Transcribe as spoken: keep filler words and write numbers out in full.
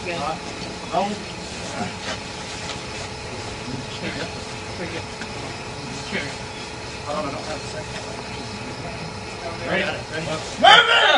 Roll. Hold on, I don't have a second. Ready? Ready? Move it!